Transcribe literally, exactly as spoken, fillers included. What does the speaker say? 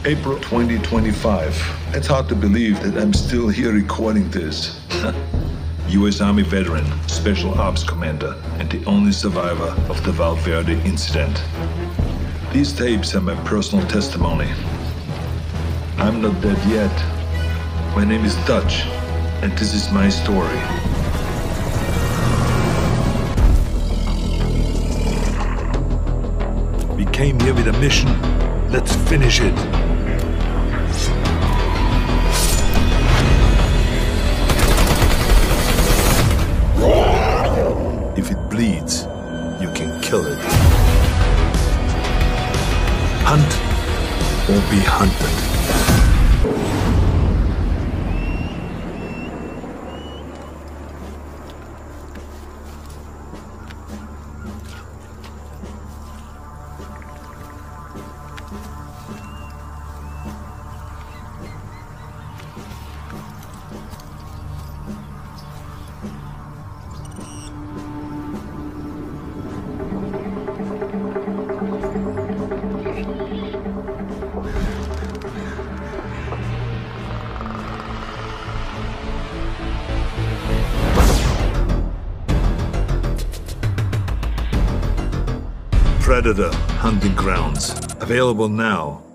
April twenty twenty-five. It's hard to believe that I'm still here recording this. U S Army veteran, Special Ops Commander, and the only survivor of the Valverde incident. These tapes are my personal testimony. I'm not dead yet. My name is Dutch, and this is my story. We came here with a mission. Let's finish it. If it bleeds, you can kill it. Hunt or be hunted. Predator Hunting Grounds. Available now